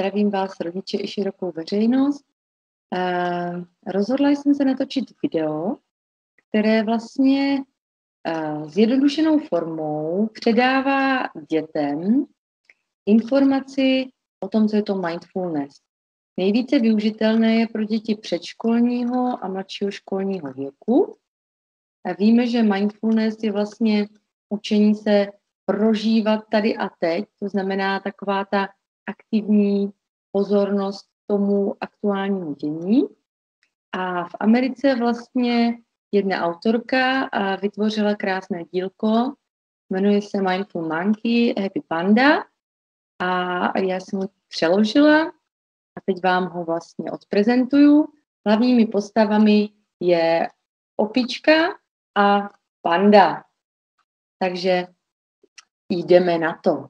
zdravím vás, rodiče i širokou veřejnost. Rozhodla jsem se natočit video, které vlastně zjednodušenou formou předává dětem informaci o tom, co je to mindfulness. Nejvíce využitelné je pro děti předškolního a mladšího školního věku. A víme, že mindfulness je vlastně učení se prožívat tady a teď, to znamená taková ta aktivní pozornost tomu aktuálnímu dění. A v Americe vlastně jedna autorka vytvořila krásné dílko, jmenuje se Mindful Monkey, Happy Panda a já jsem ho přeložila a teď vám ho vlastně odprezentuju. Hlavními postavami je opička a panda. Takže jdeme na to.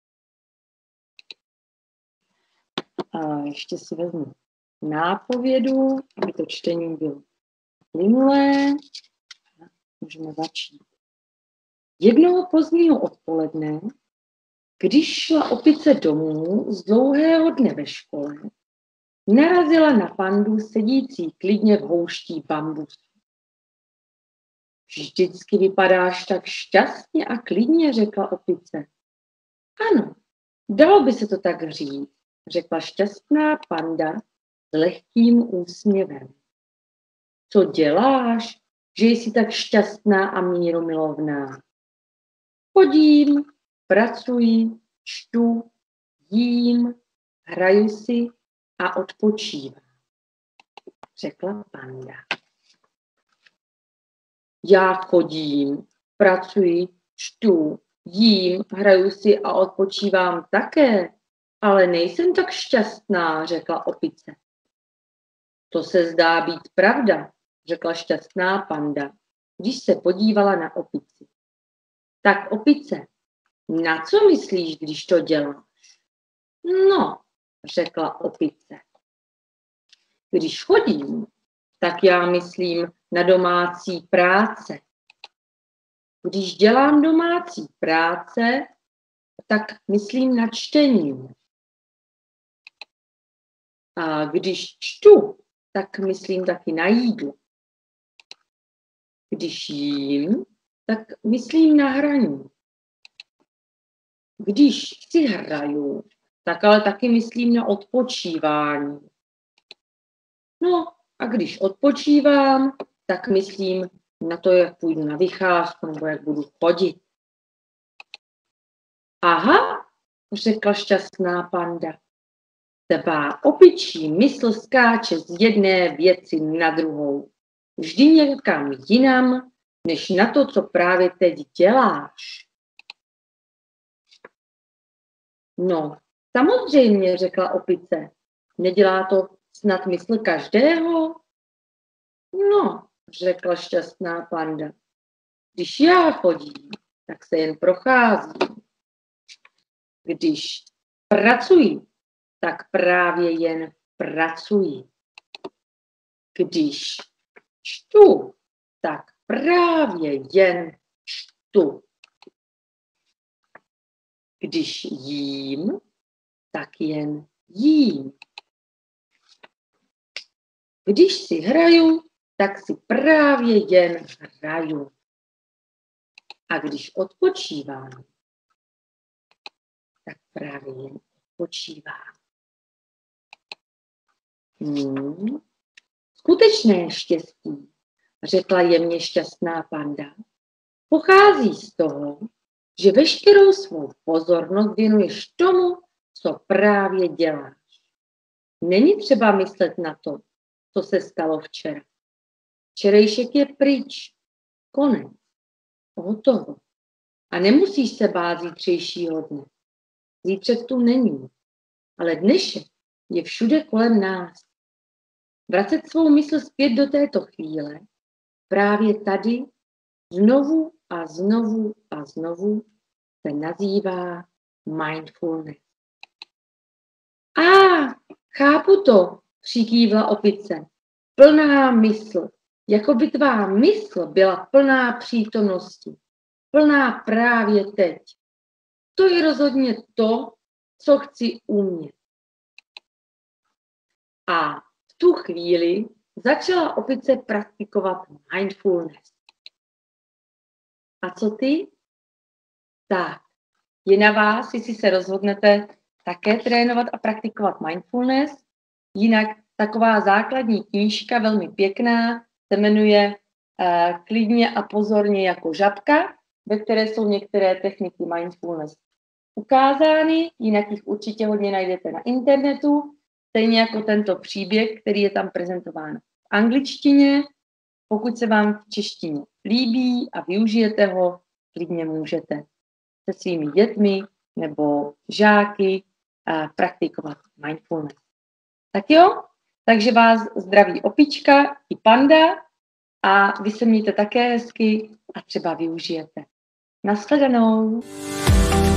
A ještě si vezmu nápovědu, aby to čtení bylo plynulé. Můžeme začít. Jednoho pozdního odpoledne, když šla opice domů z dlouhého dne ve škole, narazila na pandu sedící klidně v houští bambusu. Vždycky vypadáš tak šťastně a klidně, řekla opice. Ano, dalo by se to tak říct, řekla šťastná panda s lehkým úsměvem. Co děláš, že jsi tak šťastná a mírumilovná? Chodím, pracuji, čtu, jím, hraju si a odpočívám, řekla panda. Já chodím, pracuji, čtu, jím, hraju si a odpočívám také, ale nejsem tak šťastná, řekla opice. To se zdá být pravda, řekla šťastná panda, když se podívala na opici. Tak opice, na co myslíš, když to děláš? No, řekla opice. Když chodím, tak já myslím na domácí práce. Když dělám domácí práce, tak myslím na čtení. A když čtu, tak myslím taky na jídlo. Když jím, tak myslím na hraní. Když si hraju, tak ale taky myslím na odpočívání. No a když odpočívám, tak myslím na to, jak půjdu na vycházku nebo jak budu chodit. Aha, řekla šťastná panda. Tvá opičí mysl skáče z jedné věci na druhou. Vždy někam jinam, než na to, co právě teď děláš. No, samozřejmě, řekla opice. Nedělá to snad mysl každého? No, řekla šťastná panda. Když já chodím, tak se jen procházím. Když pracuji, tak právě jen pracuji. Když čtu, tak právě jen čtu. Když jím, tak jen jím. Když si hraju, tak si právě jen hraju. A když odpočívám, tak právě jen odpočívám. Skutečné štěstí, řekla jemně šťastná panda, pochází z toho, že veškerou svou pozornost věnuješ tomu, co právě děláš. Není třeba myslet na to, co se stalo včera. Včerejšek je pryč. Konec. Hotovo. A nemusíš se bát zítřejšího dne. Zítřek tu není. Ale dnešek je všude kolem nás. Vracet svou mysl zpět do této chvíle, právě tady, znovu a znovu a znovu, se nazývá mindfulness. Chápu to, přikývla opice. Plná mysl, jako by tvá mysl byla plná přítomnosti. Plná právě teď. To je rozhodně to, co chci umět. A v tu chvíli začala opice praktikovat mindfulness. A co ty? Tak, je na vás, jestli se rozhodnete také trénovat a praktikovat mindfulness. Jinak taková základní knížka, velmi pěkná, se jmenuje Klidně a pozorně jako žabka, ve které jsou některé techniky mindfulness ukázány, jinak jich určitě hodně najdete na internetu, stejně jako tento příběh, který je tam prezentován v angličtině. Pokud se vám v češtině líbí a využijete ho, klidně můžete se svými dětmi nebo žáky praktikovat mindfulness. Tak jo, takže vás zdraví opička i panda a vy se mějte také hezky a třeba využijete. Nashledanou.